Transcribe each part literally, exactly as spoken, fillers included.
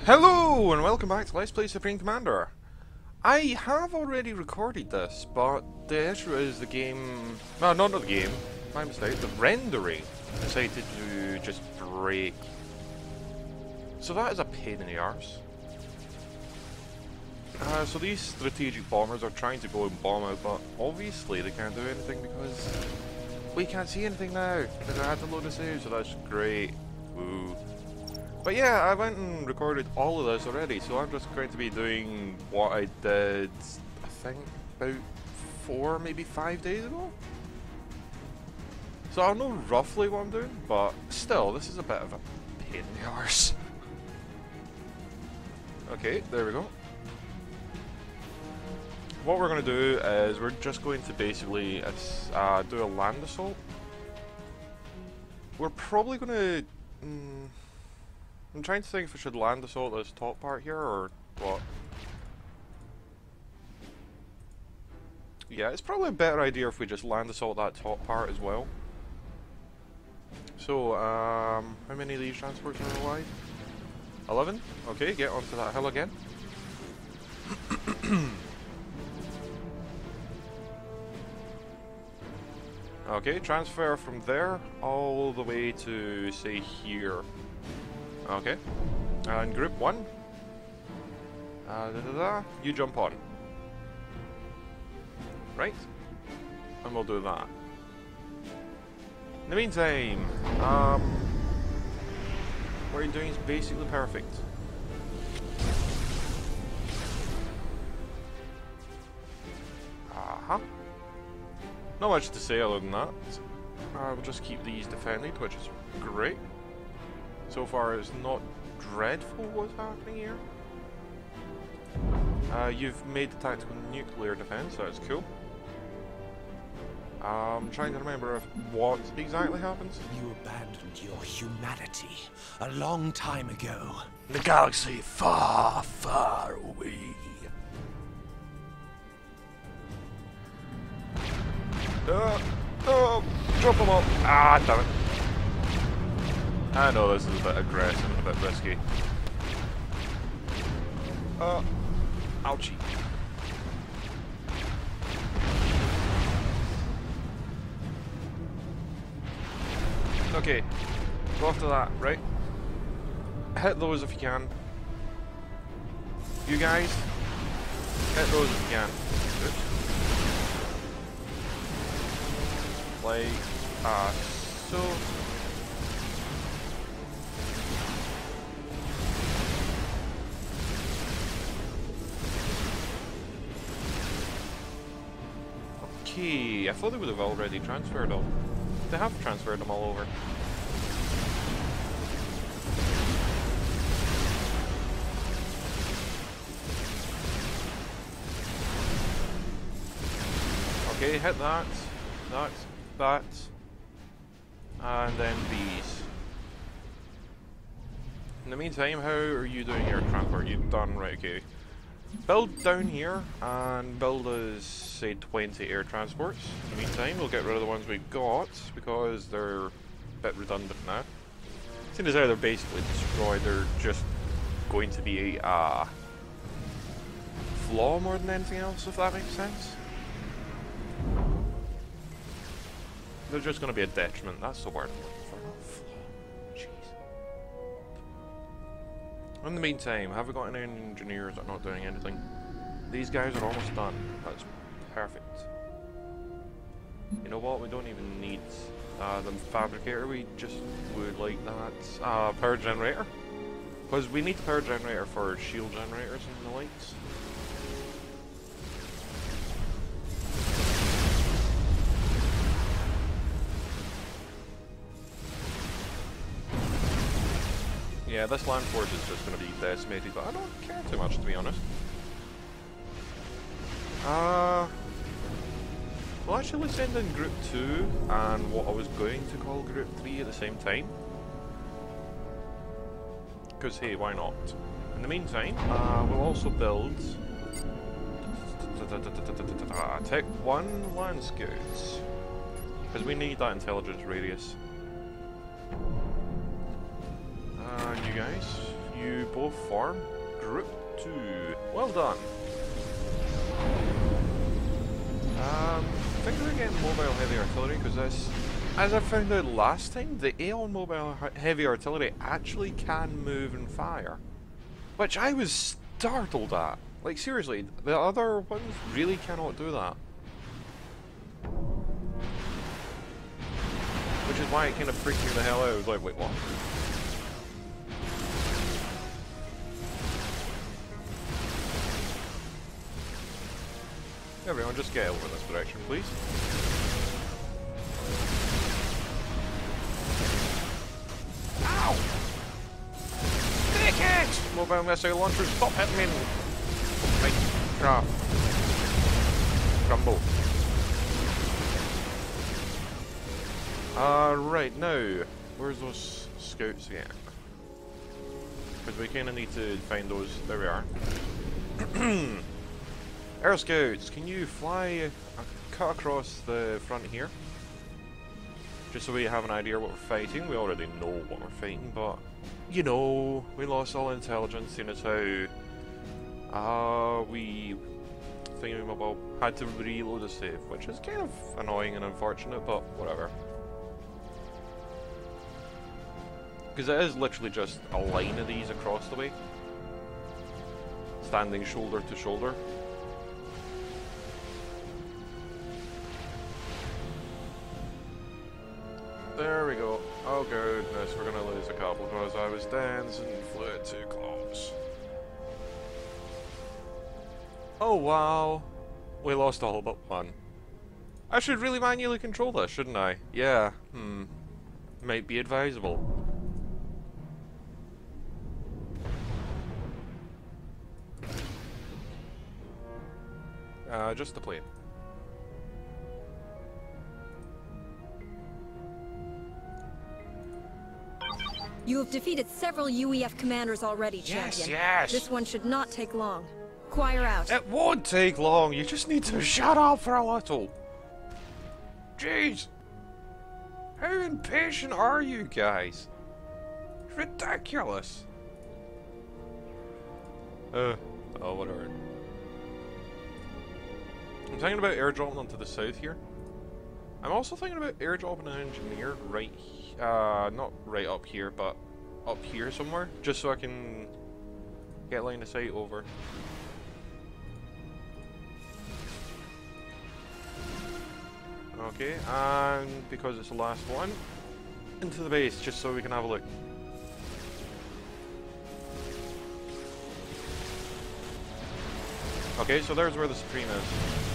Hello and welcome back to Let's Play Supreme Commander. I have already recorded this, but the issue is the game... No, not the game. My mistake. The rendering decided to just break. So that is a pain in the arse. Uh, so these strategic bombers are trying to go and bomb out, but obviously they can't do anything because we can't see anything now. Because I had to load a save, so that's great. Woo. But yeah, I went and recorded all of this already, so I'm just going to be doing what I did, I think, about four, maybe five days ago? So I know roughly what I'm doing, but still, this is a bit of a pain in the arse. Okay, there we go. What we're going to do is we're just going to basically uh, do a land assault. We're probably going to... Mm, I'm trying to think if I should land assault this top part here, or what. Yeah, it's probably a better idea if we just land assault that top part as well. So, um, how many of these transports are wide? eleven? Okay, get onto that hill again. Okay, transfer from there all the way to, say, here. Okay, and group one, uh, da, da, da. You jump on, right, and we'll do that. In the meantime, um, what you're doing is basically perfect. Uh-huh. Not much to say other than that. Uh, we'll just keep these defended, which is great. So far, it's not dreadful what's happening here. Uh, you've made the tactical nuclear defense, that's cool. I'm trying to remember if what exactly happens. You abandoned your humanity a long time ago. In the galaxy far, far away. Uh, oh, drop them all. Ah, damn it. I know this is a bit aggressive and a bit risky. Uh, ouchie. Okay, go after that, right? Hit those if you can. You guys, hit those if you can. Oops. Like, ah, uh, so. Okay, I thought they would have already transferred them. They have transferred them all over. Okay, hit that, that, that, and then these. In the meantime, how are you doing your transport? You've done right, okay. Build down here and build us, say, twenty air transports. In the meantime, we'll get rid of the ones we got because they're a bit redundant now. Seeing as how they're basically destroyed, they're just going to be a uh, flaw more than anything else, if that makes sense. They're just going to be a detriment, that's the word I'm looking for, not flaw. Jeez. In the meantime, have we got any engineers that are not doing anything? These guys are almost done. That's perfect. You know what? We don't even need uh, the fabricator. We just would like that uh, power generator. Because we need the power generator for shield generators and the likes. Yeah, this land force is just going to be decimated, but I don't care too much, to be honest. Uh, we'll actually send in Group two and what I was going to call Group three at the same time. Because, hey, why not? In the meantime, uh, we'll also build Tech one Land Scouts. Because we need that intelligence radius. And you guys, you both form Group two. Well done. Um, I think we're getting mobile heavy artillery because this, as I found out last time, the Aeon mobile heavy artillery actually can move and fire, which I was startled at. Like seriously, the other ones really cannot do that. Which is why it kind of freaked me the hell out. I was like, wait, what? Everyone, just get over in this direction, please. Ow! Dickhead! Mobile missile launchers, stop hitting me! Right, crap. Crumble. Uh, right, now, where's those scouts again? Because we kind of need to find those. There we are. Air Scouts, can you fly, uh, cut across the front here? Just so we have an idea what we're fighting. We already know what we're fighting, but, you know, we lost all intelligence, seeing as how, uh, we, thingamabobble, had to reload a save, which is kind of annoying and unfortunate, but whatever. Because it is literally just a line of these across the way. Standing shoulder to shoulder. There we go. Oh goodness, we're gonna lose a couple because I was dancing and flew it too close. Oh wow. We lost all but one. I should really manually control this, shouldn't I? Yeah, hmm. Might be advisable. Uh, just the plane. You have defeated several U E F commanders already, Champion. Yes, yes! This one should not take long. Choir out. It won't take long, you just need to shut up for a little. Jeez! How impatient are you guys? It's ridiculous. Uh, oh, whatever. I'm thinking about airdropping onto the south here. I'm also thinking about airdropping an engineer right, uh, not right up here, but up here somewhere, just so I can get line of sight over. Okay, and because it's the last one, into the base, just so we can have a look. Okay, so there's where the Supreme is.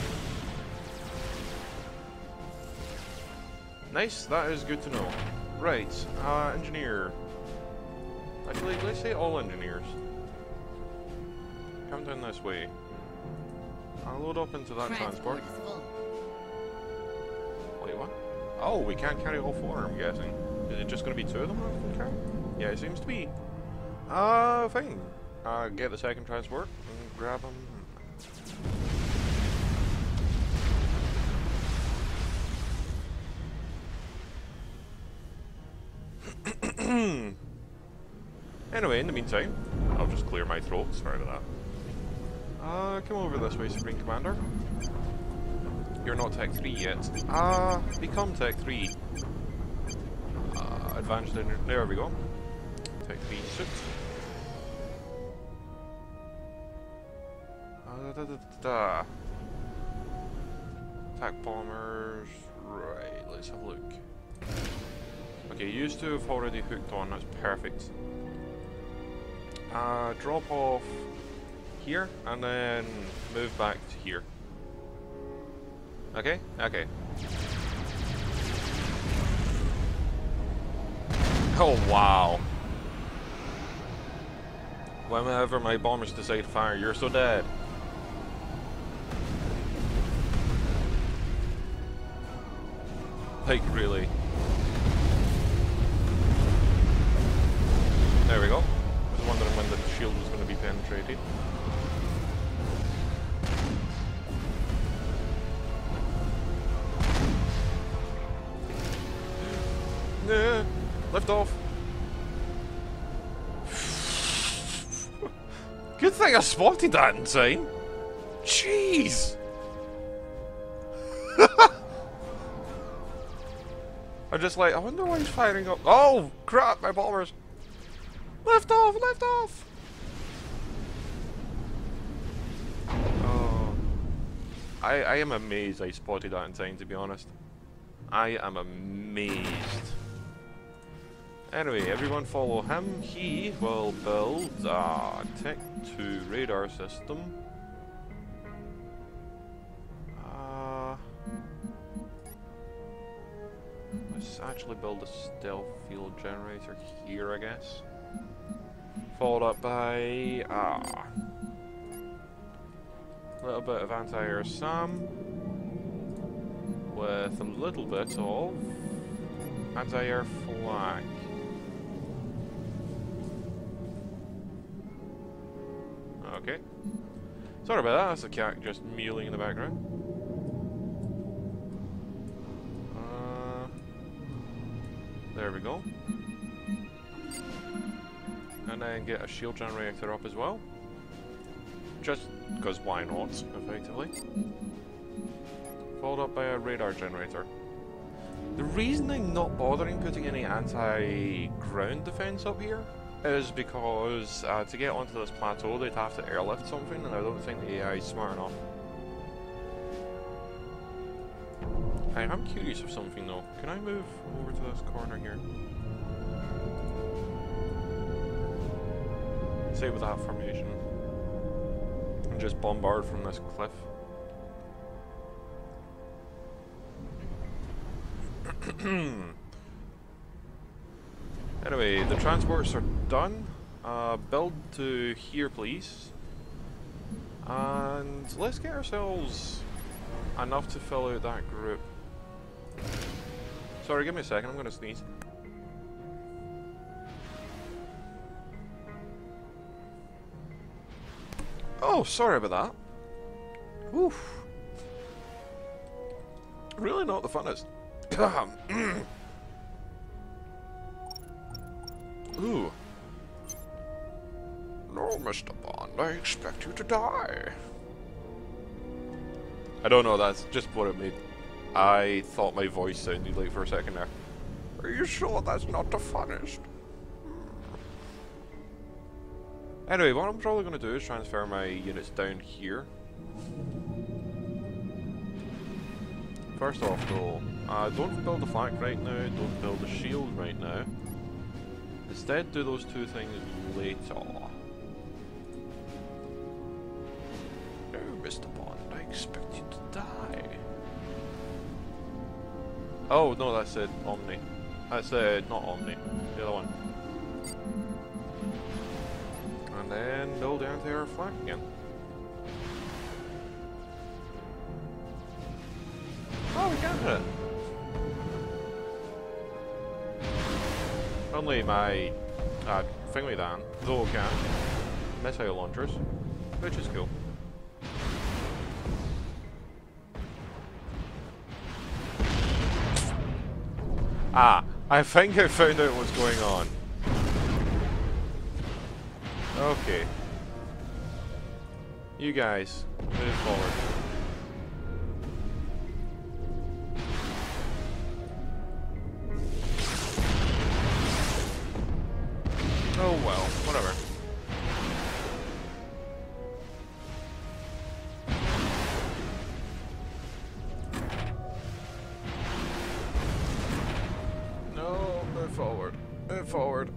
Nice, that is good to know. Right, uh, engineer. Actually, let's say all engineers. Come down this way. I'll load up into that transport. Wait, what? Oh, we can't carry all four, I'm guessing. Is it just going to be two of them we can carry? Yeah, it seems to be. Uh, fine. Uh, get the second transport and grab them. Anyway, in the meantime, I'll just clear my throat. Sorry about that. Uh, come over this way, Supreme Commander. You're not Tech three yet. Ah, uh, become Tech three. Uh, advanced in there we go. Tech three suit. Uh, da, da, da, da. Attack bombers. Right, let's have a look. Okay, used to have already hooked on, that's perfect. Uh, drop off here, and then move back to here. Okay? Okay. Oh, wow. Whenever my bombers decide to fire, you're so dead. Like, really. There we go. I was wondering when the shield was going to be penetrated. Nah, lift off. Good thing I spotted that in time. Jeez. I'm just like, I wonder why he's firing up. Oh, crap, my bombers. Lift off, lift off. Oh. I, I am amazed I spotted that in time, to be honest. I am amazed. Anyway, everyone follow him. He will build a Tech two radar system. Uh, let's actually build a stealth field generator here, I guess. Followed up by ah, a little bit of anti-air SAM with a little bit of anti-air flak. Okay. Sorry about that, that's a cat just mewling in the background. Uh, there we go. And then get a shield generator up as well. Just because why not, effectively. Followed up by a radar generator. The reason I'm not bothering putting any anti-ground defense up here is because uh, to get onto this plateau they'd have to airlift something, and I don't think the A I is smart enough. I am curious of something though. Can I move over to this corner here? Say with that formation. And just bombard from this cliff. Anyway, the transports are done. Uh, build to here, please. And let's get ourselves enough to fill out that group. Sorry, give me a second, I'm gonna sneeze. Oh, sorry about that. Oof. Really not the funnest. Ooh. No, Mister Bond, I expect you to die. I don't know, that's just what it made. I thought my voice sounded like for a second there. Are you sure that's not the funnest? Anyway, what I'm probably going to do is transfer my units down here. First off though, uh, don't build a flak right now, don't build a shield right now. Instead do those two things later. No, Mister Bond, I expect you to die. Oh no, that's it, Omni. That's uh, not Omni, the other one. And then build down to our flak again. Oh, we can hit it. Only my uh, thingy dan, though can missile launchers, which is cool. Ah, I think I found out what's going on. Okay. You guys, move forward. Oh well, whatever. No, move forward. Move forward.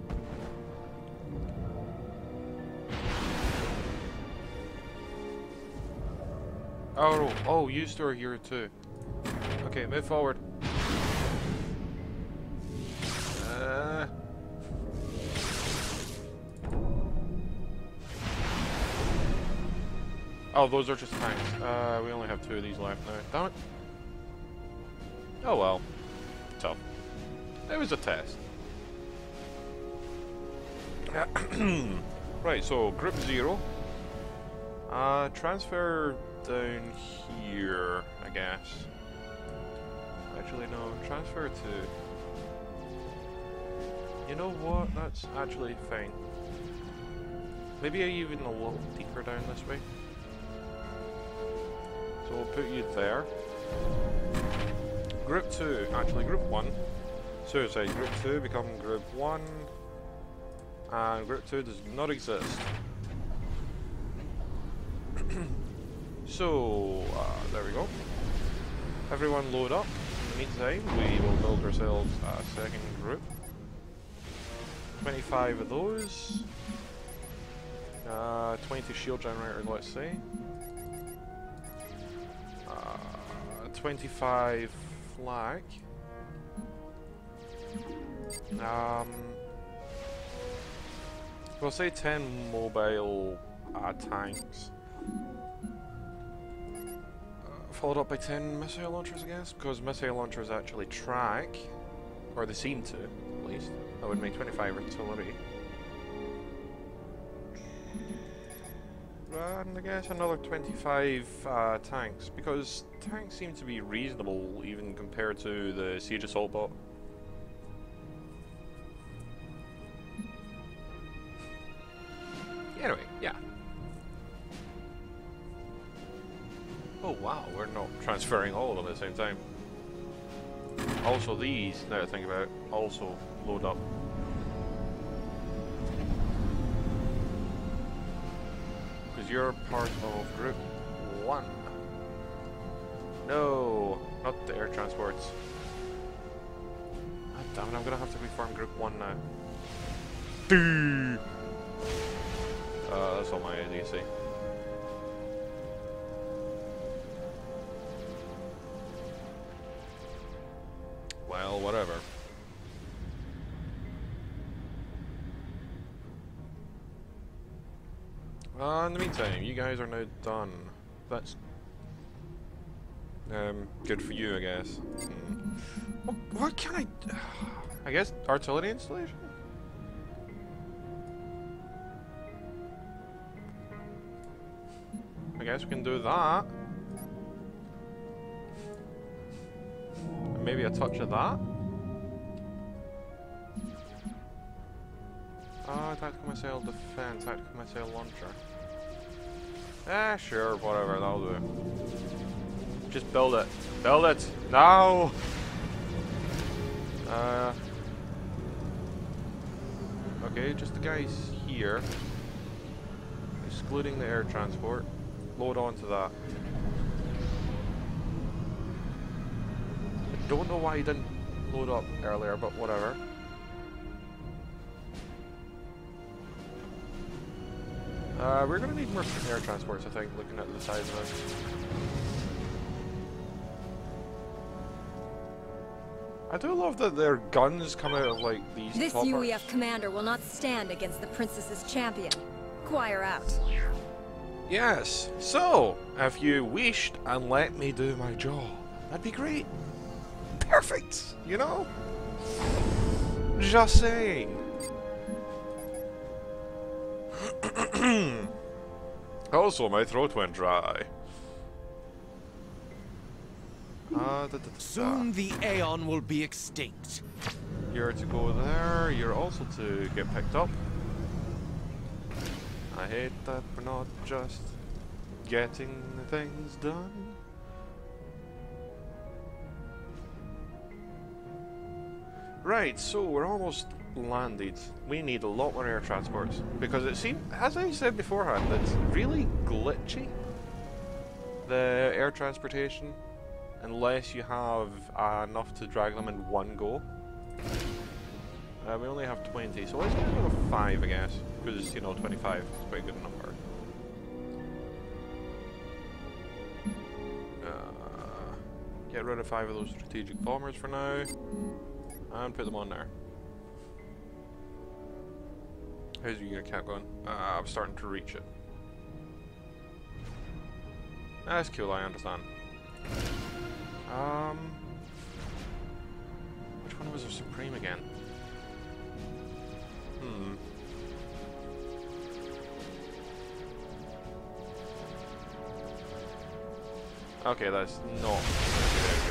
Oh, oh, you store here too. Okay, move forward. Uh... Oh, those are just tanks. Uh, we only have two of these left now. Damn it. Oh well. Tough. It was a test. Right, so group zero. Uh, transfer down here, I guess. Actually, no. Transfer to... You know what? That's actually fine. Maybe even a little deeper down this way. So we'll put you there. Group two, actually group one. Suicide, group two become group one. And group two does not exist. So, uh, there we go. Everyone load up. In the meantime, we will build ourselves a second group. twenty-five of those. Uh, twenty shield generators, let's say. Uh, twenty-five flak. Um, we'll say ten mobile uh, tanks. Followed up by ten missile launchers, I guess, because missile launchers actually track, or they seem to, at least. That would make twenty-five artillery. And I guess another twenty-five uh, tanks, because tanks seem to be reasonable even compared to the Siege Assault bot. Anyway, yeah. Oh wow, we're not transferring all of them at the same time. Also these, now that I think about it, also load up. Because you're part of group one. No, not the air transports. God damn it, I'm gonna have to reform group one now. Uh, that's all my idea, see. Well, whatever. Uh, in the meantime, you guys are now done. That's um good for you, I guess. Hmm. What, what can I? I guess artillery installation. I guess we can do that. Maybe a touch of that. Ah, uh, tactical missile defense, tactical missile launcher. Ah, sure, whatever, that'll do. Just build it. Build it! Now! Uh. Okay, just the guys here. Excluding the air transport. Load onto that. I don't know why he didn't load up earlier, but whatever. Uh, we're gonna need more air transports, I think, looking at the size of it. I do love that their guns come out of like these. This toppers. U E F commander will not stand against the princess's champion. Choir out. Yes. So, if you wished and let me do my job, that'd be great. Perfect. You know. Just saying. Also, my throat went dry. Uh, da, da, da, Soon the Aeon will be extinct. You're to go there. You're also to get picked up. I hate that we're not just getting things done. Right, so we're almost landed. We need a lot more air transports because it seems, as I said beforehand, it's really glitchy, the air transportation, unless you have uh, enough to drag them in one go. Uh, we only have twenty, so let's go with five, I guess, because, you know, twenty-five is quite a good number. Uh, get rid of five of those strategic bombers for now, and put them on there. How's your unit cap going? Uh, I'm starting to reach it. That's cool, I understand. Um, which one was a Supreme again? Hmm. Okay, that's not.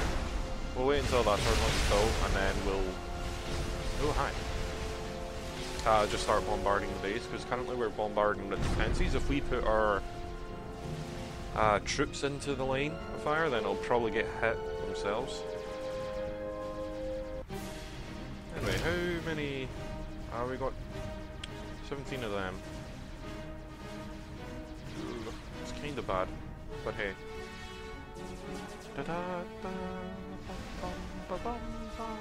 We'll wait until that turn one's full, and then we'll. Oh, hi. uh, just start bombarding the base, because currently we're bombarding the defenses. If we put our uh, troops into the line of fire, then it'll probably get hit themselves. Anyway, how many... Uh, we got seventeen of them. Ooh, it's kind of bad, but hey. Da -da -da, bum, bum, bum, bum.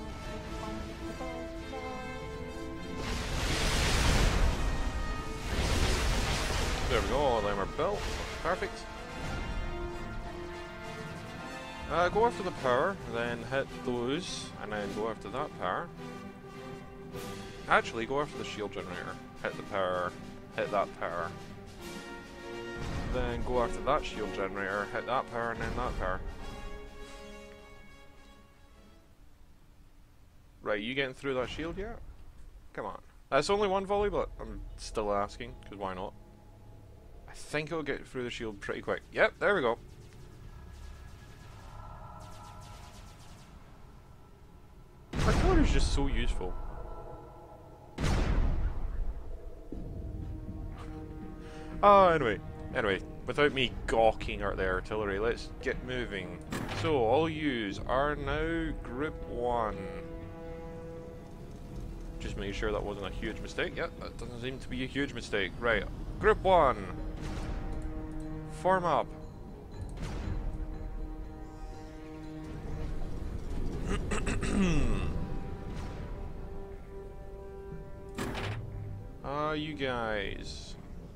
There we go, all of them are built. Perfect. Uh, go after the power, then hit those, and then go after that power. Actually, go after the shield generator. Hit the power, hit that power. Then go after that shield generator, hit that power, and then that power. Right, you getting through that shield yet? Come on. That's only one volley, but I'm still asking, because why not? I think it'll get through the shield pretty quick. Yep, there we go. Artillery is just so useful. Oh, anyway. Anyway, without me gawking at the artillery, let's get moving. So, all yous are now Group one. Just make sure that wasn't a huge mistake. Yep, that doesn't seem to be a huge mistake. Right, Group one. Form up. Ah, uh, you guys.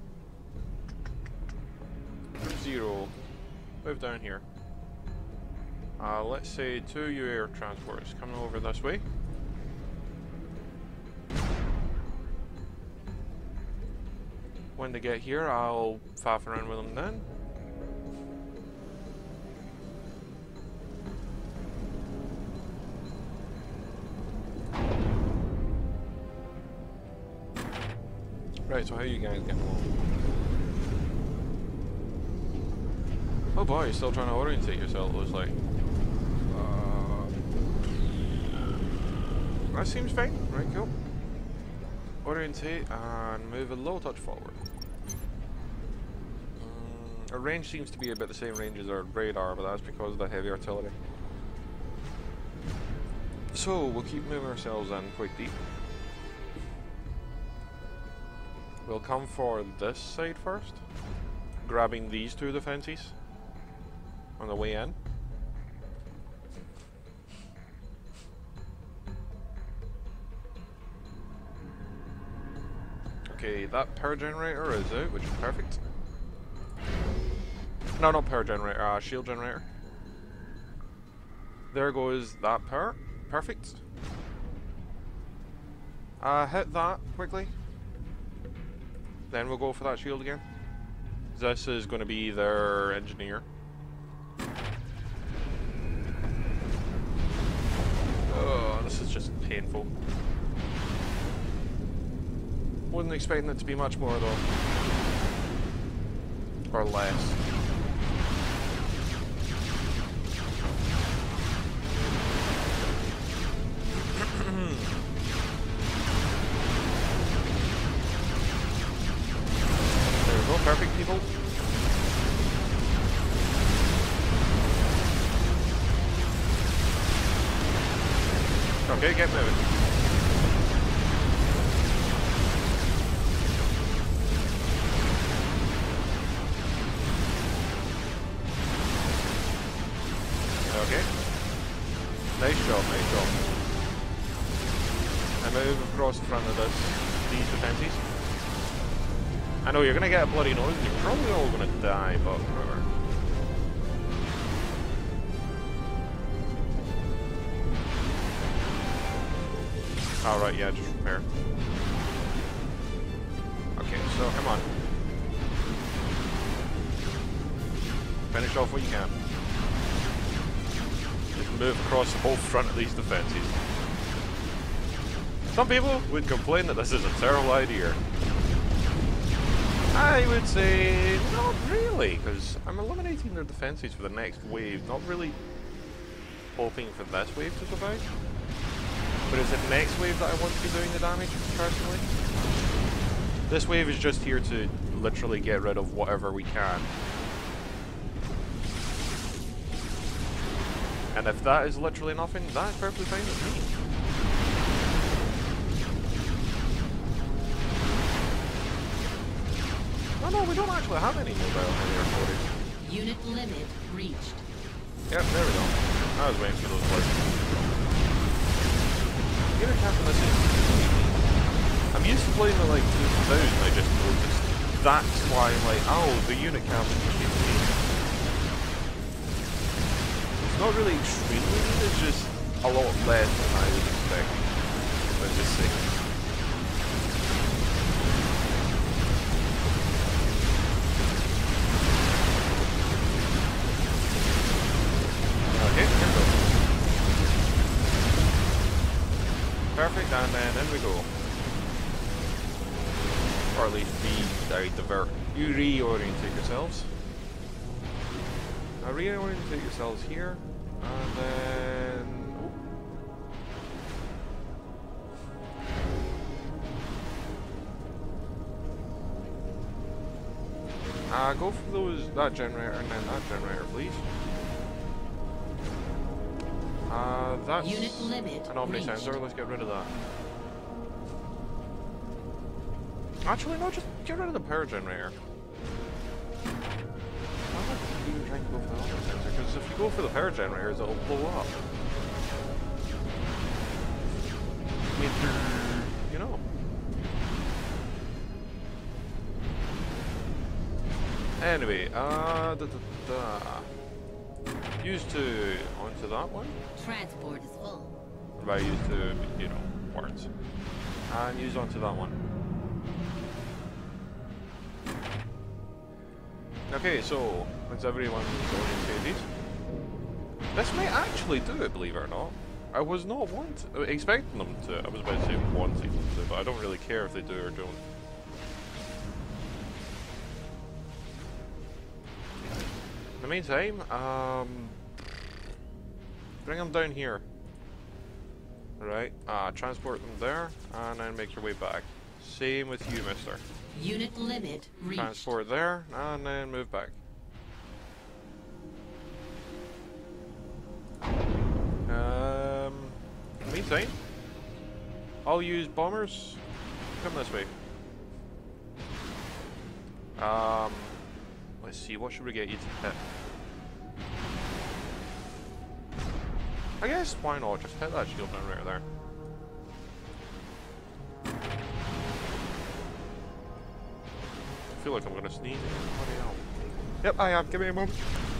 Group zero. Move down here. Uh, let's say two U air transports coming over this way. When they get here, I'll faff around with them then. Right, so how are you guys getting along? Oh boy, you're still trying to orientate yourself, it looks like. Uh, that seems fine. Right, cool. Orientate and move a little touch forward. Um, our range seems to be about the same range as our radar, but that's because of the heavy artillery. So, we'll keep moving ourselves in quite deep. We'll come for this side first, grabbing these two defenses on the way in. Okay, that power generator is out, which is perfect. No, not power generator, uh, shield generator. There goes that power. Perfect. Uh, hit that quickly. Then we'll go for that shield again. This is going to be their engineer. Oh, this is just painful. Wasn't expecting it to be much more though. Or less. There we go, perfect people. Okay, get moving. Okay. Nice job, nice job. And move across the front of this, these defences. I know you're gonna get a bloody nose and you're probably all gonna die, but whatever. Alright, yeah, just repair. Okay, so come on. Finish off what you can. Just move across the whole front of these defences. Some people would complain that this is a terrible idea. I would say not really, because I'm eliminating their defences for the next wave, not really hoping for this wave to survive. But is it next wave that I want to be doing the damage, personally? This wave is just here to literally get rid of whatever we can. And if that is literally nothing, that is perfectly fine with me. Oh no, we don't actually have any mobile here for it. Unit limit reached. Yep, there we go. I was waiting for those words. Unit captain, this is... I'm used to playing with like two thousand, I just noticed. That's why I'm like, oh, the unit captain keeps me. It's not really extremely neat, it's just a lot less than I would expect. Let's just see. Okay, here we go. Perfect, and then in we go. Or at least re uh, divert. You reorientate yourselves. Now reorientate yourselves here, and then. Oh. Uh, go for those that generator and then that generator, please. Uh, that's Unit limit an omni sensor. Let's get rid of that. Actually, no, just get rid of the power generator. Why would you trying to go for the omni sensor? Because if you go for the power generators, it'll blow up. I mean, you know. Anyway, uh, da, da, da. Use to onto that one. Transport is full. What about use to, you know, words? And use onto that one. Okay, so once everyone's orientated, this may actually do it, believe it or not. I was not want expecting them to. I was about to say wanting them to, but I don't really care if they do or don't. In the meantime, um, bring them down here. Right, uh, transport them there, and then make your way back. Same with you, mister. Unit limit reached. Transport there, and then move back. Um, in the meantime, I'll use bombers. Come this way. Um, let's see, what should we get you to hit? I guess, why not? Just hit that shield generator there. I feel like I'm gonna sneeze. Bloody hell. Yep, I am. Give me a moment.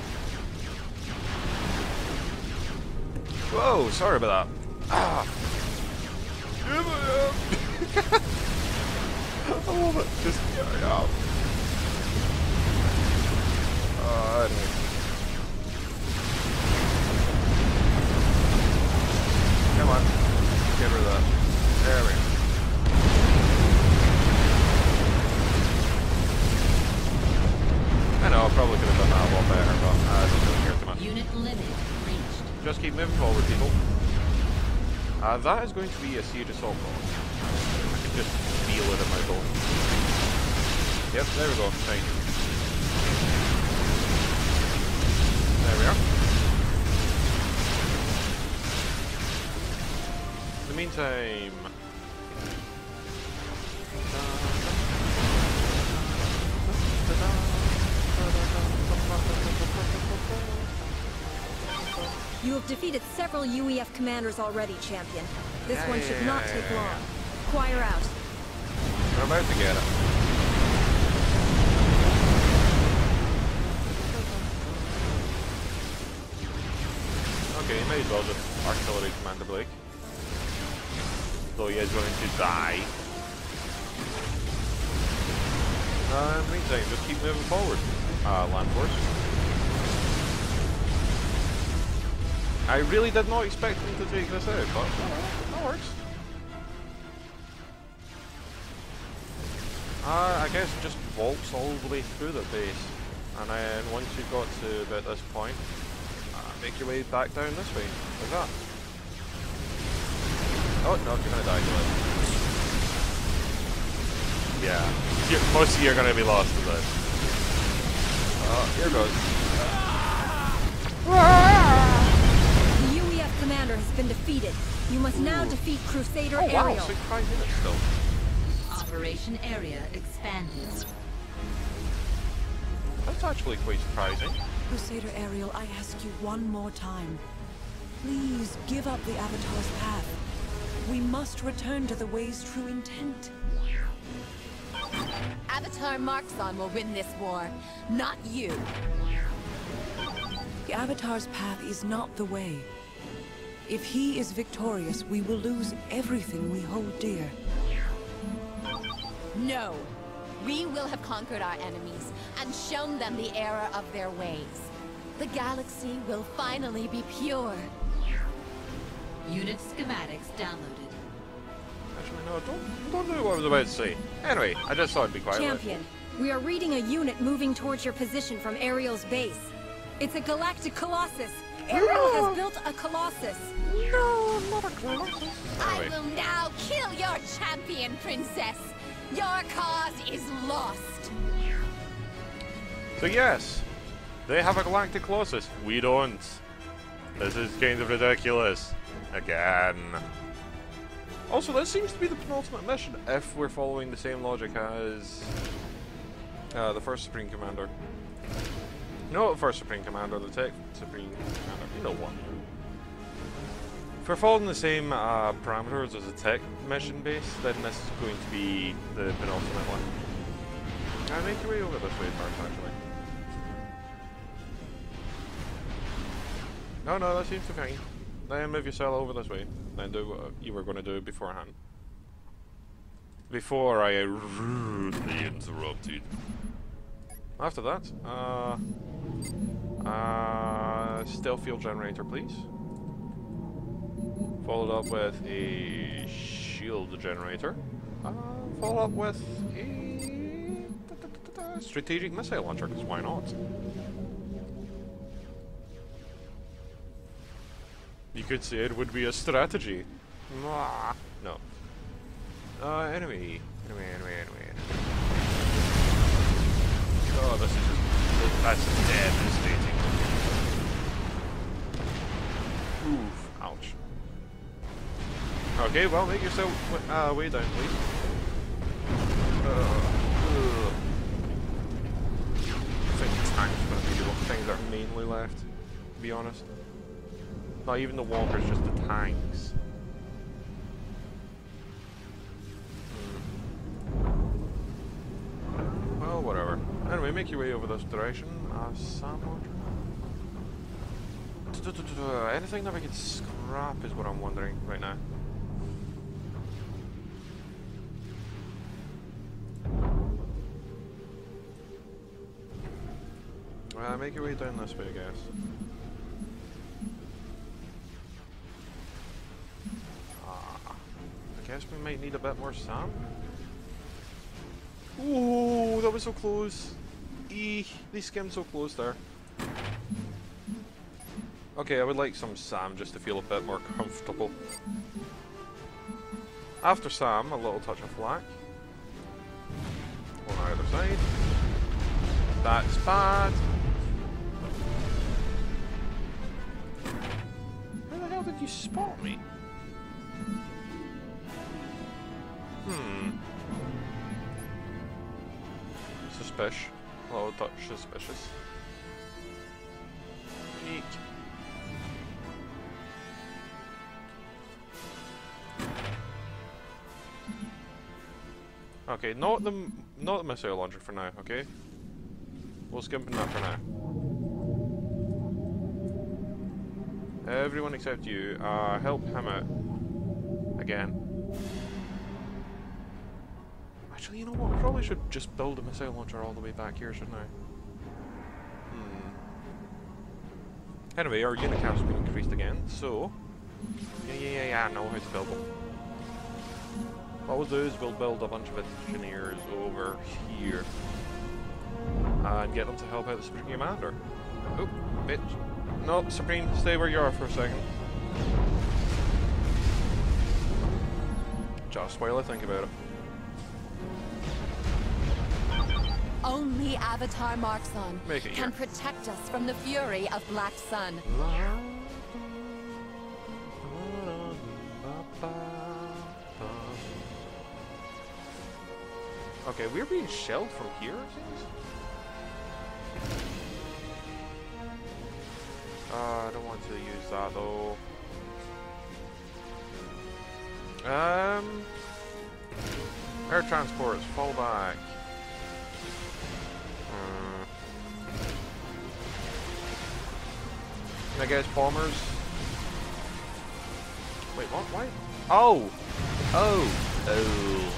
Whoa, sorry about that. Ah. Give me a I love it. Just get it out. Uh, anyway. Come on. Get rid of that. There we go. I know, I probably could have done that a lot better, but I don't really care too much. Unit limit reached. Just keep moving forward, people. Uh, that is going to be a siege assault roll. I can just feel it in my bones. Yep, there we go. Fine. There we are. In the meantime... You have defeated several U E F commanders already, champion. This Yeah, one yeah, should yeah, not yeah, take yeah, long. Choir out. We're about to get it. Okay, you may as well just artillery Commander Blake. Though he is going to die. Uh, in the meantime, just keep moving forward. Uh, Land Force. I really did not expect them to take this out, but that works. Uh, I guess just waltz all the way through the base, and then once you've got to about this point, uh, make your way back down this way, like that. Oh no, you're gonna die, Glenn. Yeah. You're, most of you are gonna be lost to this. Oh, here goes. The U E F commander has been defeated. You must now defeat Crusader Oh wow, Ariel. so five minutes still. Operation area expanded. That's actually quite surprising. Crusader Ariel, I ask you one more time. Please give up the Avatar's path. We must return to the way's true intent. Avatar Marxon will win this war, not you. The Avatar's path is not the way. If he is victorious, we will lose everything we hold dear. No. We will have conquered our enemies and shown them the error of their ways. The galaxy will finally be pure. Unit schematics downloaded. Actually, no, don't, don't do what I was about to say. Anyway, I just thought it'd be quiet. Champion, we are reading a unit moving towards your position from Ariel's base. It's a galactic colossus. Ariel has built a colossus. No, I'm not a colossus. I Anyway, will now kill your champion, princess. Your cause is lost. so yes, they have a galactic colossus. We don't. This is kind of ridiculous. Again. Also, this seems to be the penultimate mission, if we're following the same logic as uh, the first Supreme Commander. No, the first Supreme Commander, the tech Supreme Commander. You know what? If we're following the same uh, parameters as a tech mission base, then this is going to be the penultimate one. Can I make your way over this way first, actually? No, no, that seems to be fine. Then move yourself over this way. Then do what you were going to do beforehand. Before I rudely interrupted. After that, uh, uh, stealth field generator, please. Followed up with a shield generator. Uh, followed up with a da, da, da, da, strategic missile launcher, because why not? You could say it would be a strategy. Mwah. No. Uh, enemy. Enemy, enemy, enemy, enemy. Oh, this is just, that's devastating. Oof, ouch. Okay, well, make yourself uh, way down, please. Uh, ugh. I think the tank's gonna be the one thing that are mainly left, to be honest. Not even the walkers, just the tanks. Hmm. Well, whatever. Anyway, make your way over this direction. Uh, Sam launcher. Anything that we can scrap is what I'm wondering right now. Uh, make your way down this way, I guess. I guess we might need a bit more sand. Ooh, that was so close. Eee, they skimmed so close there. Okay, I would like some Sam just to feel a bit more comfortable. After Sam, a little touch of flak. On either side. That's bad. How the hell did you spot me? Hmm. Suspicious. A little touch suspicious. Eek. Okay, not the not the missile launcher for now. Okay, we'll skip on that for now. Everyone except you, uh, help him out again. Actually, you know what? I probably should just build a missile launcher all the way back here, shouldn't I? Hmm. Anyway, our unit count's been increased again, so yeah, yeah, yeah, yeah, I know how to build them. What we'll do is we'll build a bunch of engineers over here and get them to help out the Supreme Commander. Oh, bitch. No, Supreme, stay where you are for a second. Just while I think about it. Only Avatar Markson Make it can here. protect us from the fury of Black Sun. Okay, we're being shelled from here, it seems. Uh, I don't want to use that though. Um, air transports, fall back. Uh, I guess bombers. Wait, what? Why? Oh, oh, oh.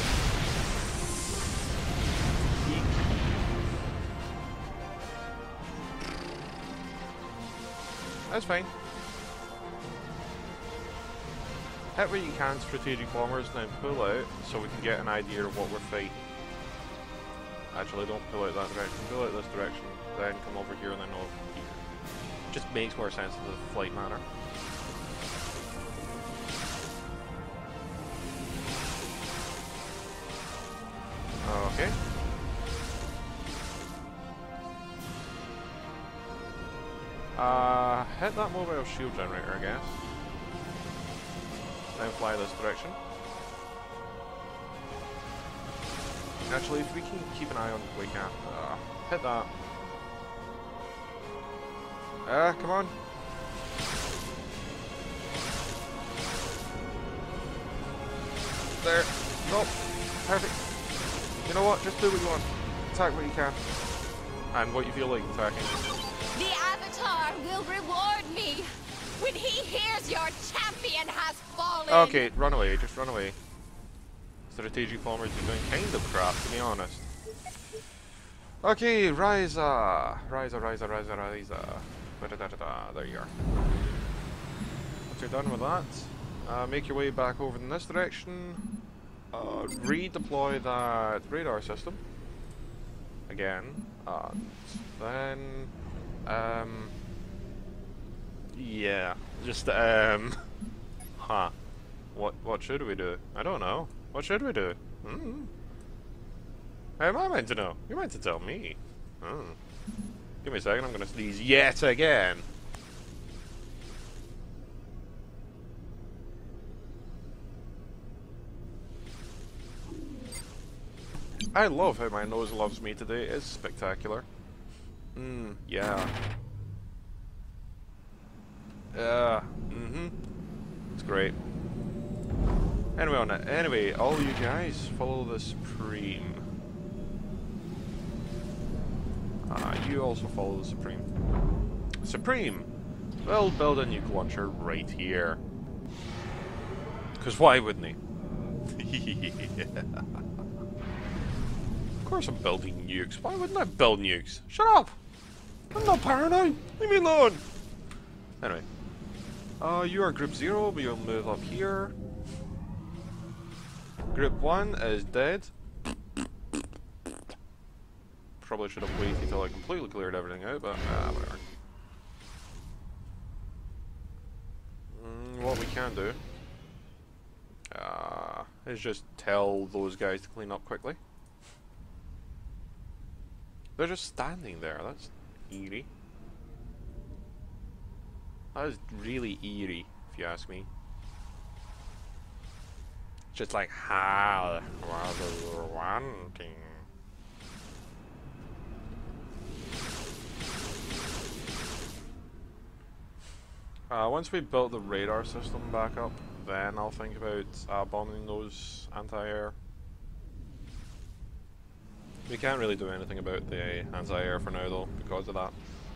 That's fine. Hit where you can strategic bombers, then pull out so we can get an idea of what we're fighting. Actually, don't pull out that direction, pull out this direction, then come over here and then over here. Just makes more sense in the flight manner. Okay. Uh, hit that mobile shield generator, I guess. Then fly this direction. Actually, if we can keep an eye on we can. Uh, hit that. Ah, uh, come on. There. Nope. Perfect. You know what? Just do what you want. Attack what you can. And what you feel like attacking. The Avatar will reward me when he hears your champion has fallen. Okay, run away. Just run away. Strategic bombers are doing kind of crap, to be honest. Okay, Ryza. Ryza, Ryza, Ryza, Ryza. Da, da, da, da. There you are. Once you're done with that, uh, make your way back over in this direction. Uh, redeploy that radar system. Again. Uh, then... Um... Yeah. Just, um... Huh. What, what should we do? I don't know. What should we do? Hmm. How am I meant to know? You're meant to tell me. Hmm. Give me a second, I'm gonna sneeze yet again. I love how my nose loves me today. It's spectacular. Hmm, yeah. Yeah, mm-hmm. It's great. Anyway, on it. Anyway, all you guys, follow the Supreme. Uh, you also follow the Supreme. Supreme! Well, build a nuke launcher right here. Because why wouldn't he? Yeah. Of course I'm building nukes. Why wouldn't I build nukes? Shut up! I'm not paranoid! Leave me alone! Anyway. Uh, you are Group Zero, but you'll move up here. Group One is dead. Probably should have waited until I completely cleared everything out, but uh, whatever. Mm, what we can do uh, is just tell those guys to clean up quickly. They're just standing there. That's eerie. That is really eerie, if you ask me. Just like, how was you wanting? Uh, once we built the radar system back up, then I'll think about uh, bombing those anti-air. We can't really do anything about the anti-air for now though, because of that.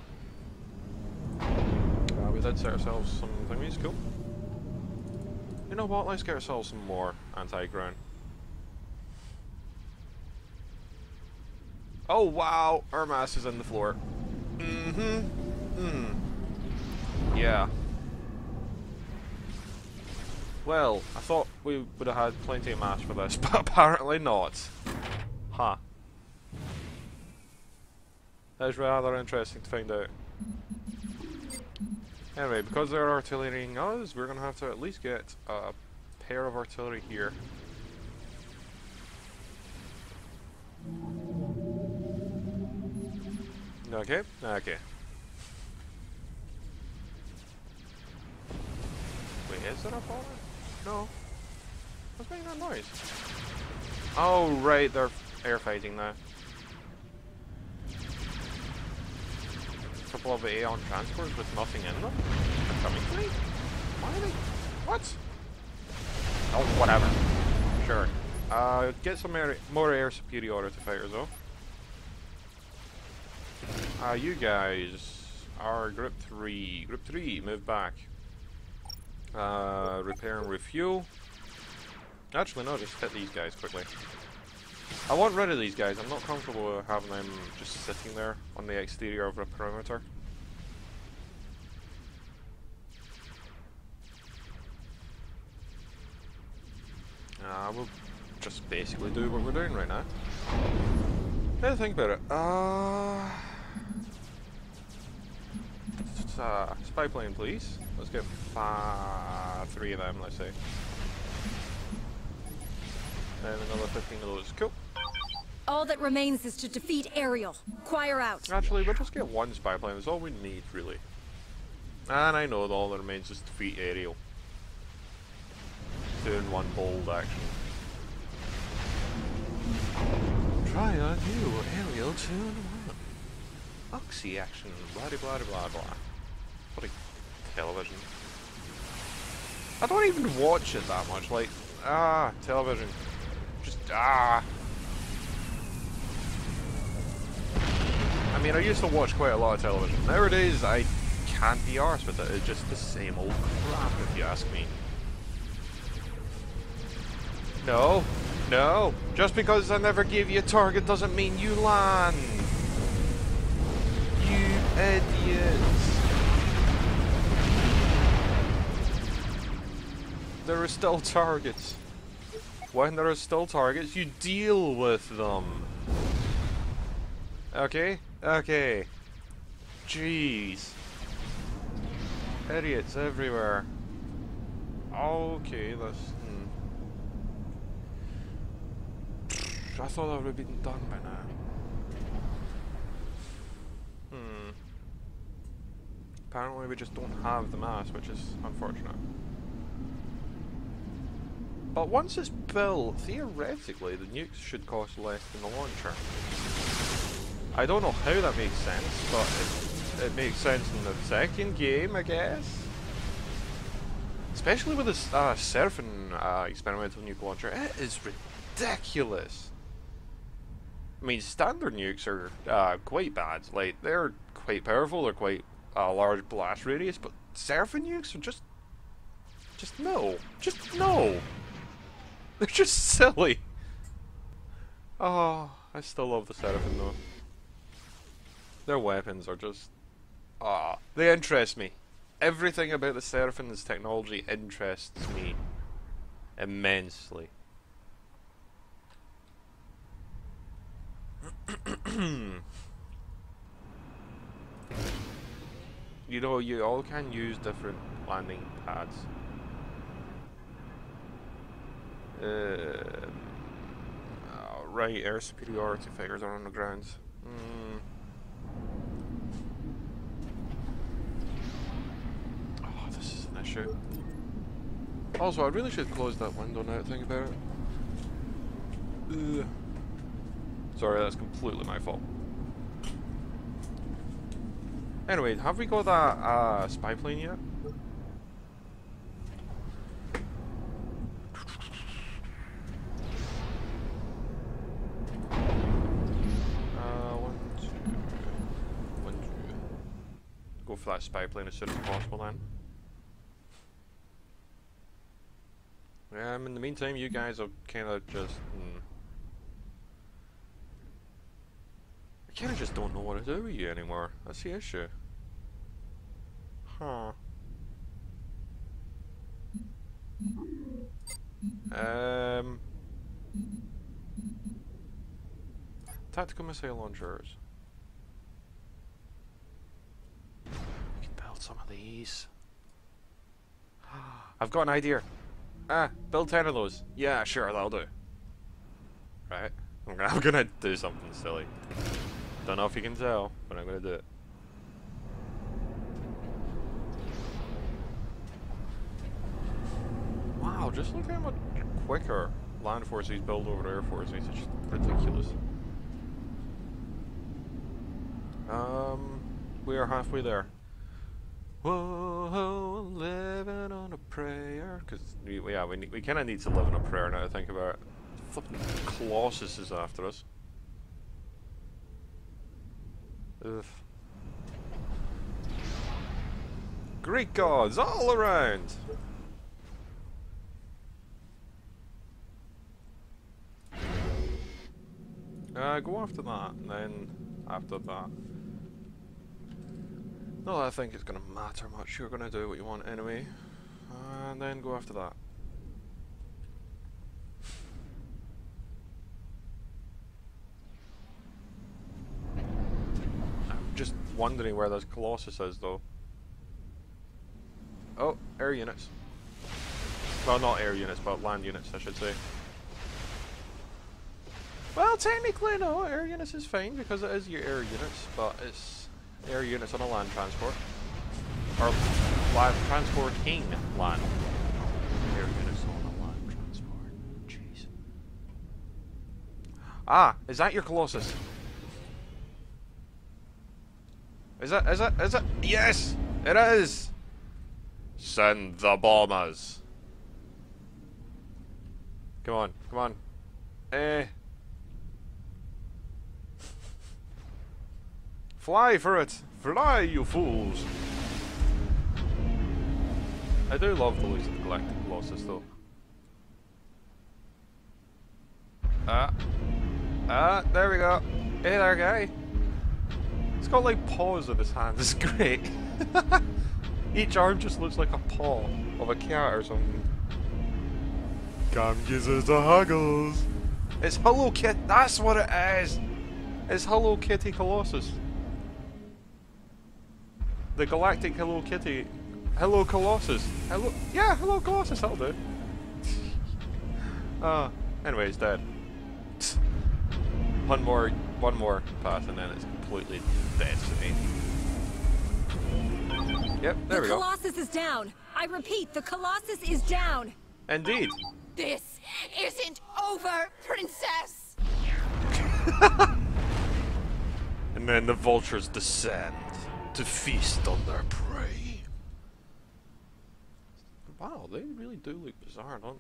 Uh, we did set ourselves some thingies, cool. You know what, let's get ourselves some more anti-ground. Oh wow, our mass is in the floor. Mm-hmm. Mm. Yeah. Well, I thought we would have had plenty of mass for this, but apparently not. Huh. That's rather interesting to find out. Anyway, because they're artillerying us, we're going to have to at least get uh, pair of artillery here. Okay, okay. Wait, is there a bomber? No. What's making that noise? Oh, right, they're air fighting now. A couple of Aeon transports with nothing in them? They're coming to me? Why are they? What? Oh, whatever. Sure. Uh, get some air, more air superiority fighters though. Uh, you guys are group three. Group three, move back. Uh, repair and refuel. Actually, no, just hit these guys quickly. I want rid of these guys. I'm not comfortable with having them just sitting there on the exterior of a perimeter. Uh, we'll just basically do what we're doing right now. Now think about it. Uh, uh, spy plane, please. Let's get five, three of them, let's say. And another fifteen of those. Cool. All that remains is to defeat Ariel. Choir out. Actually, we'll just get one spy plane. That's all we need, really. And I know that all that remains is to defeat Ariel. Two in one bold action. Try on you, Ariel, two in one. Oxy action, blah blah blah blah. What a television. I don't even watch it that much, like, ah, television. Just, ah. I mean, I used to watch quite a lot of television. Nowadays, I can't be arsed with it. It's just the same old crap, if you ask me. No, no. Just because I never gave you a target doesn't mean you land. You idiots. There are still targets. When there are still targets, you deal with them. Okay? Okay. Jeez. Idiots everywhere. Okay, let's... Hmm. I thought that would have been done by now. Hmm. Apparently we just don't have the mass, which is unfortunate. But once it's built, theoretically, the nukes should cost less than the launcher. I don't know how that makes sense, but it, it makes sense in the second game, I guess. Especially with this uh, Seraphim uh, experimental nuke launcher, it is ridiculous. I mean, standard nukes are uh, quite bad. Like, they're quite powerful, they're quite a uh, large blast radius, but Seraphim nukes are just... Just no. Just no. They're just silly. Oh, I still love the Seraphim though. Their weapons are just... Ah, they interest me. Everything about the Seraphim's technology interests me immensely. You know, you all can use different landing pads. Uh, oh, right, air superiority figures are on the ground. Mm. Oh, this is an issue. Also, I really should close that window now to think about it. Ugh. Sorry, that's completely my fault. Anyway, have we got that uh, spy plane yet? Go for that spy plane as soon as possible then. Um, in the meantime, you guys are kind of just... Hmm. I kind of just don't know what to do with you anymore. That's the issue. Huh. Um... Tactical missile launchers. Some of these. I've got an idea. Ah, build ten of those. Yeah, sure, that'll do. Right. I'm gonna, I'm gonna do something silly. Don't know if you can tell, but I'm gonna do it. Wow, just look how much quicker land forces build over air forces. It's just ridiculous. Um, we are halfway there. Whoa, living on a prayer. Because, we, yeah, we, we kind of need to live on a prayer now to think about it. Flipping Colossus is after us. Ugh. Greek gods all around! Uh, go after that, and then after that. Not that I think it's gonna matter much, you're gonna do what you want anyway. And then go after that. I'm just wondering where this Colossus is though. Oh, air units. Well, not air units, but land units, I should say. Well, technically, no, air units is fine because it is your air units, but it's air units on a land transport. Or land transporting land. Air units on a land transport. Jeez. Ah, is that your Colossus? Is it? Is it? Is it? Yes! It is! Send the bombers. Come on, come on. Eh. Fly for it! Fly, you fools! I do love the looks of the Galactic Colossus, though. Ah. Ah, there we go. Hey there, guy. It's got like paws in his hands, it's great. Each arm just looks like a paw of a cat or something. Come give us the huggles. It's Hello Kitty, that's what it is! It's Hello Kitty Colossus. The Galactic Hello Kitty. Hello Colossus. Hello. Yeah, Hello Colossus, that'll do. Ah, uh, anyway, he's dead. One more, one more pass and then it's completely decimated. Yep, there we go. The Colossus is down. I repeat, the Colossus is down. Indeed. This isn't over, Princess! And then the vultures descend to feast on their prey. Wow, they really do look bizarre, don't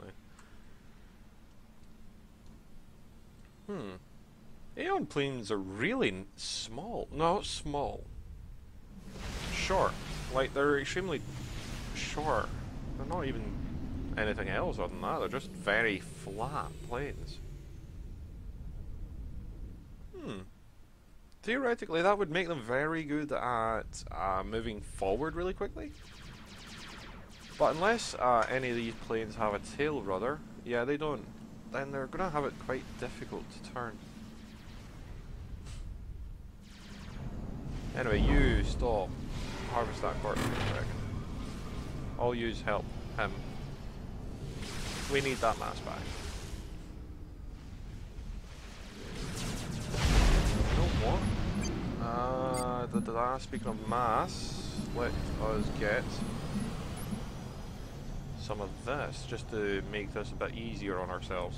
they? Hmm. Aeon planes are really small. No, small. Short. Like, they're extremely short. They're not even anything else other than that. They're just very flat planes. Hmm. Theoretically, that would make them very good at uh, moving forward really quickly. But unless uh, any of these planes have a tail rudder, yeah, they don't, then they're going to have it quite difficult to turn. Anyway, you stop. Harvest that corpse for a second. I'll use help him. We need that mass back. You know what? Uh, da, da, da, speaking of mass, let us get some of this just to make this a bit easier on ourselves.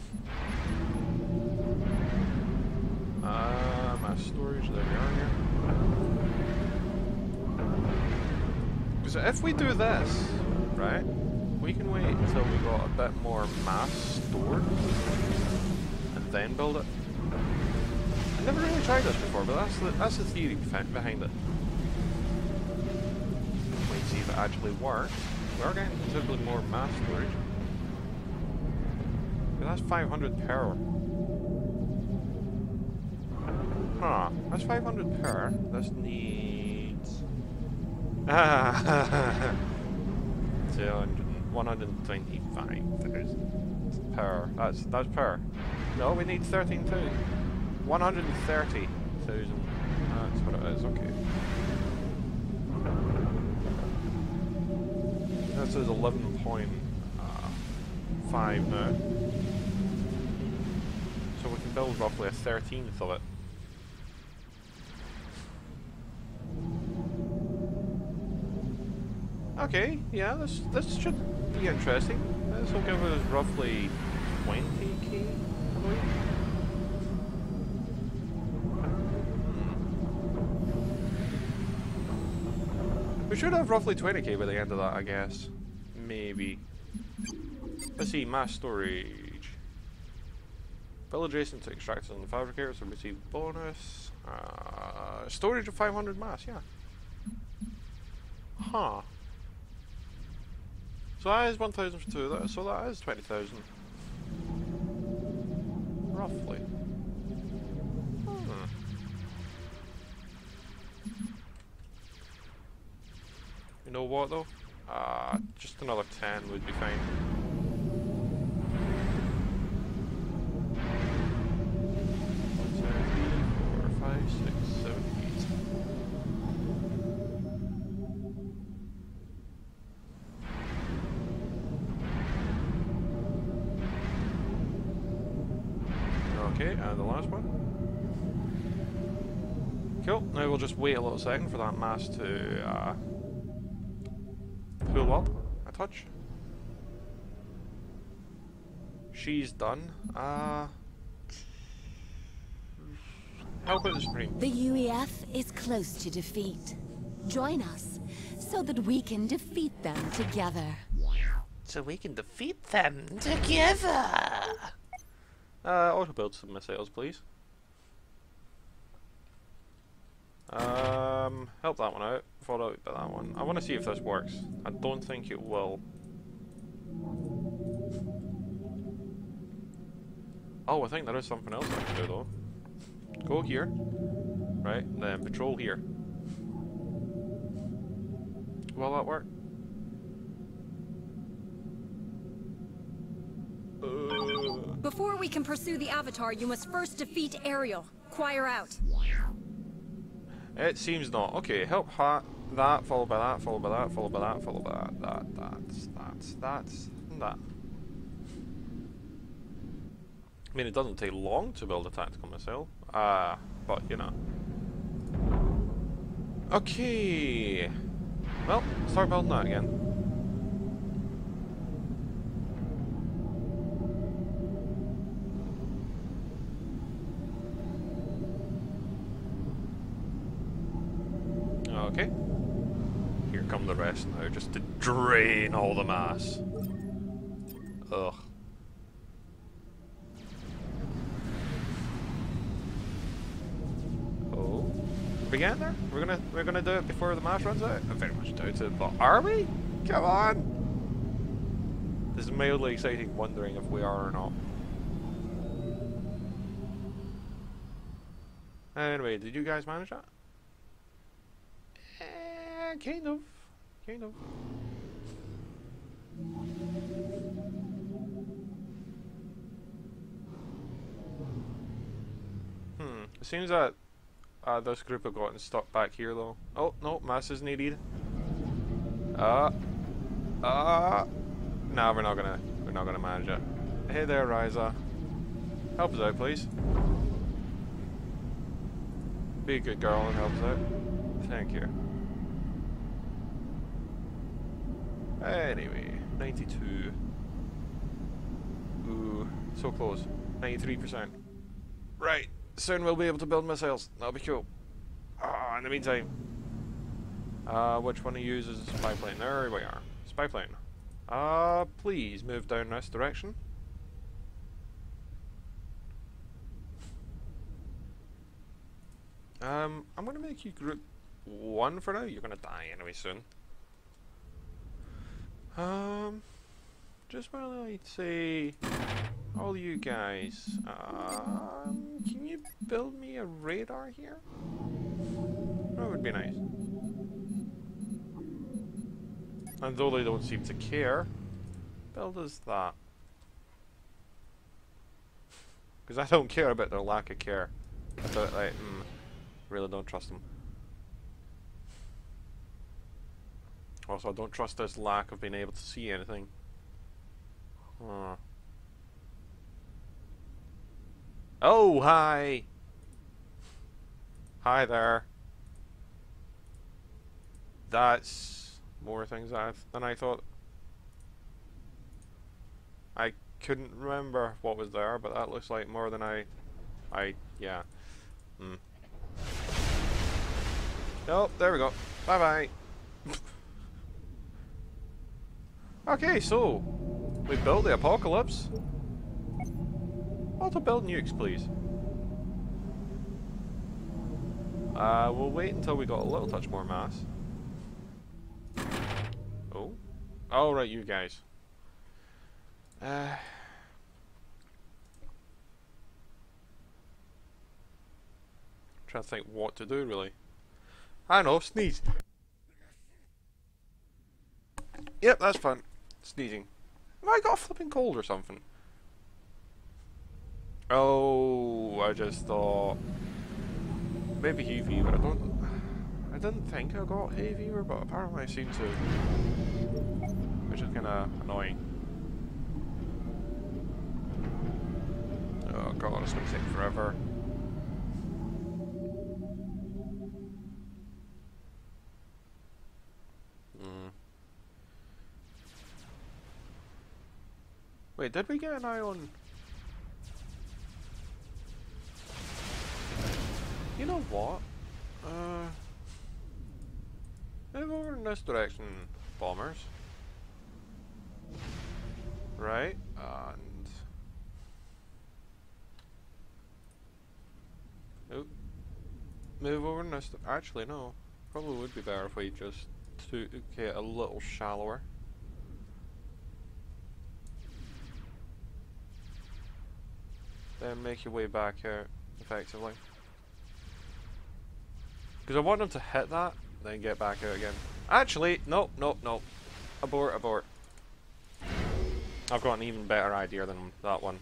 Uh, mass storage, there we are here. Because if we do this, right, we can wait until we got a bit more mass stored and then build it. I've never really tried this before, but that's the, that's the theory behind it. Wait, see if it actually works. We are getting considerably more mass storage. But that's five hundred per. Huh, that's five hundred per. This needs... Ah, two hundred, one hundred twenty-five thousand per. That's, that's per. No, we need thirteen thousand. one hundred thirty thousand. That's what it is, okay. This is eleven point five now. So we can build roughly a thirteenth of it. Okay, yeah, this this should be interesting. This will give us roughly twenty K, I believe. We should have roughly twenty K by the end of that, I guess. Maybe. Let's see, mass storage. Build adjacent to extractors and fabricators will receive bonus. Uh, storage of five hundred mass, yeah. Huh. So that is one thousand for two, that, so that is twenty thousand. Roughly. Hmm. You know what though? Uh, just another ten would be fine. One, two, three, four, five, six, seven, eight. Okay, and the last one. Cool, now we'll just wait a little second for that mass to uh, pull up a touch. She's done. Uh, how about the Supreme? The U E F is close to defeat. Join us so that we can defeat them together. So we can defeat them together! Uh, auto build some missiles, please. Um, help that one out. Followed out by that one. I want to see if this works. I don't think it will. Oh, I think there is something else I can do though. Go here, right? Then patrol here. Will that work? Before we can pursue the Avatar, you must first defeat Ariel. Choir out. It seems not. Okay, help hat, that, followed by that, followed by that, followed by that, followed by that, that, that's, that's, that's, that. I mean, it doesn't take long to build a tactical missile, uh, but, you know. Okay. Well, start building that again. Okay. Here come the rest now, just to drain all the mass. Ugh. Oh. We getting there? We're gonna we're gonna do it before the mass runs out? I very much doubt it, but are we? Come on! This is mildly exciting, wondering if we are or not. Anyway, did you guys manage that? Eh, kind of. Kind of. Hmm. It seems that uh, this group have gotten stuck back here though. Oh, no, mass is needed. Uh. Uh. Nah, we're not gonna, we're not gonna manage it. Hey there, Ryza. Help us out, please. Be a good girl and help us out. Thank you. Anyway, ninety-two. Ooh, so close. ninety-three percent. Right, soon we'll be able to build missiles. That'll be cool. Ah, in the meantime. Uh, which one to use is a spy plane? There we are. Spy plane. Uh, please move down this direction. Um, I'm gonna make you group one for now. You're gonna die anyway soon. Um, just while I say, all you guys, um, can you build me a radar here? That would be nice. And though they don't seem to care, build us that. Because I don't care about their lack of care. About like, mm, really don't trust them. Also, I don't trust this lack of being able to see anything. Huh. Oh, hi! Hi there. That's more things I than I thought. I couldn't remember what was there, but that looks like more than I... I... yeah. Hmm. Oh, there we go. Bye-bye. Okay, so... we built the apocalypse. Auto build nukes, please. Uh, we'll wait until we got a little touch more mass. Oh. Oh, right, you guys. Uh... Trying to think what to do, really. I don't know, sneeze. Yep, that's fun. Sneezing. Have I got a flipping cold or something? Oh, I just thought... maybe hay fever. I don't... I didn't think I got hay fever, but apparently I seem to. Which is kinda annoying. Oh god, it's gonna take forever. Mm. Wait, did we get an eye on... you know what? Uh, move over in this direction, bombers. Right, and... oh. Move over in this... actually, no. Probably would be better if we just took it a little shallower. Then make your way back out, effectively. Because I want them to hit that, then get back out again. Actually, nope, nope, nope. Abort, abort. I've got an even better idea than that one.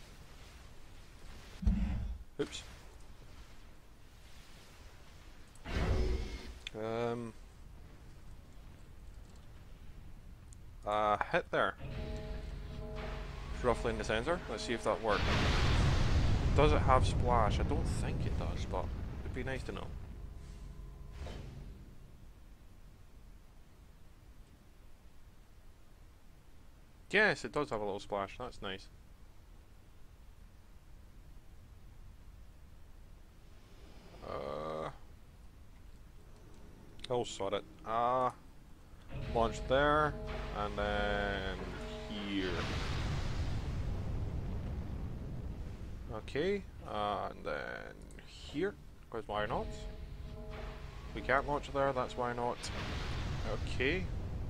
Oops. Um. Uh, hit there. It's roughly in the center. Let's see if that works. Does it have splash? I don't think it does, but it'd be nice to know. Yes, it does have a little splash. That's nice. Uh, I'll sort it. Ah, uh, launch there, and then here. Okay, uh, and then here. Because why not? We can't launch there. That's why not. Okay.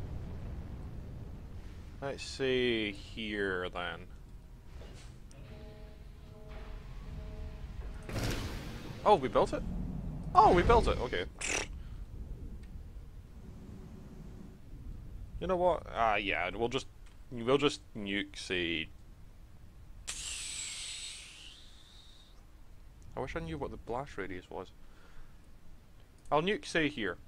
Let's say here then. Oh, we built it? Oh, we built it, okay. You know what? Ah, uh, yeah, we'll just we'll just nuke say. I wish I knew what the blast radius was. I'll nuke say here.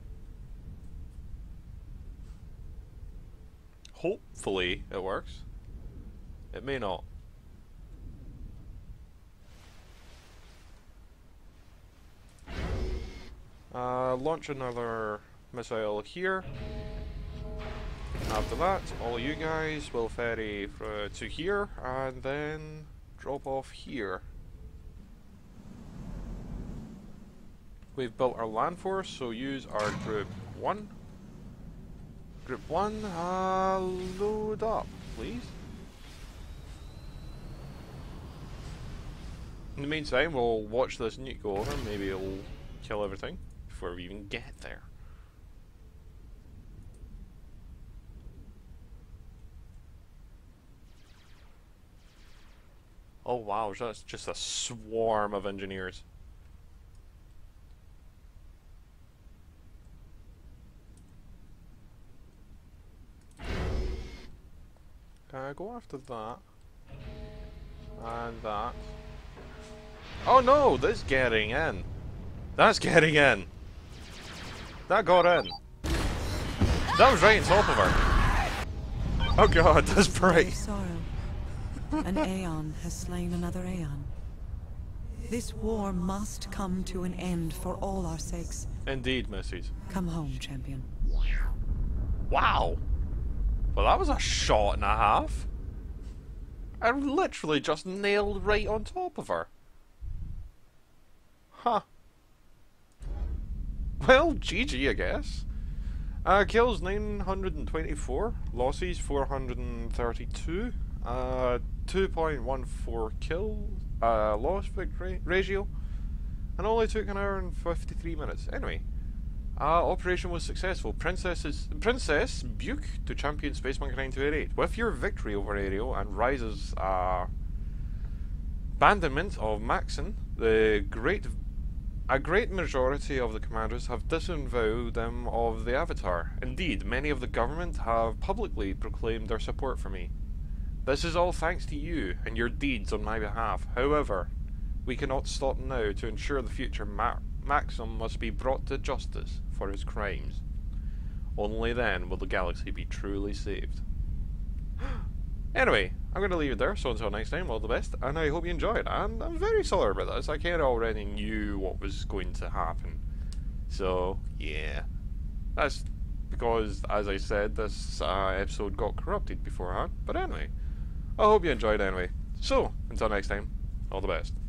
Hopefully it works. It may not. Uh, launch another missile here. After that, all you guys will ferry for, to here and then drop off here. We've built our land force, so use our group one. Group one, uh, load up, please. In the meantime, we'll watch this nuke go over. Maybe it'll kill everything before we even get there. Oh wow, that's just a swarm of engineers. Uh, go after that. And that. Oh no, this getting in. That's getting in. That got in. That was right on top of her. Oh god, that's bright. Sorrow, An Aeon has slain another Aeon. This war must come to an end for all our sakes. Indeed, missus. Come home, champion. Wow! Well, that was a shot and a half. I literally just nailed right on top of her. Huh. Well, G G, I guess. Uh, kills nine hundred twenty-four, losses four hundred thirty-two, uh, two point one four kill, uh, loss victory ratio, and only took an hour and fifty-three minutes. Anyway, uh, operation was successful. Princess's, Princess Buke to champion Space Monkey nine two eight eight. With your victory over Ariel and Ryza's uh, abandonment of Maxon, the great A great majority of the commanders have disavowed them of the Avatar. Indeed, many of the government have publicly proclaimed their support for me. This is all thanks to you and your deeds on my behalf. However, we cannot stop now to ensure the future Ma Maxim must be brought to justice for his crimes. Only then will the galaxy be truly saved. Anyway, I'm going to leave it there, so until next time, all the best, and I hope you enjoyed. And I'm very sorry about this, I kind of already knew what was going to happen. So, yeah. That's because, as I said, this uh, episode got corrupted beforehand. But anyway, I hope you enjoyed anyway. So, until next time, all the best.